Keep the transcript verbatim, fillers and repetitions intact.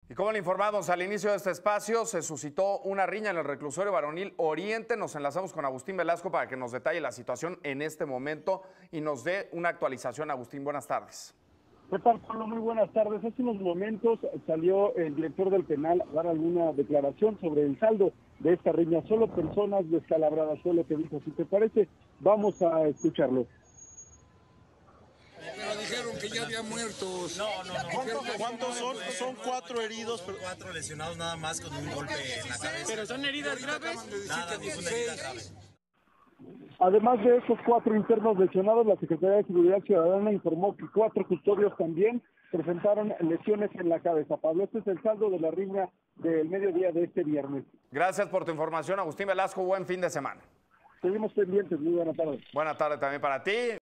Y como le informamos al inicio de este espacio, se suscitó una riña en el reclusorio varonil Oriente. Nos enlazamos con Agustín Velasco para que nos detalle la situación en este momento y nos dé una actualización. Agustín, buenas tardes. ¿Qué tal, Pablo? Muy buenas tardes. Hace unos momentos salió el director del penal a dar alguna declaración sobre el saldo de esta riña. Solo personas descalabradas, fue lo que dijo. Si te parece, vamos a escucharlo. Pero dijeron que ya había muertos. No, no, no. ¿Cuántos, ¿Cuántos son? Son cuatro heridos. Son cuatro lesionados nada más con un golpe en la cabeza. ¿Pero son heridas graves? Nada, no son heridas graves. Además de esos cuatro internos lesionados, la Secretaría de Seguridad Ciudadana informó que cuatro custodios también presentaron lesiones en la cabeza. Pablo, este es el saldo de la riña del mediodía de este viernes. Gracias por tu información, Agustín Velasco. Buen fin de semana. Seguimos pendientes. Muy buenas tardes. Buena tarde también para ti.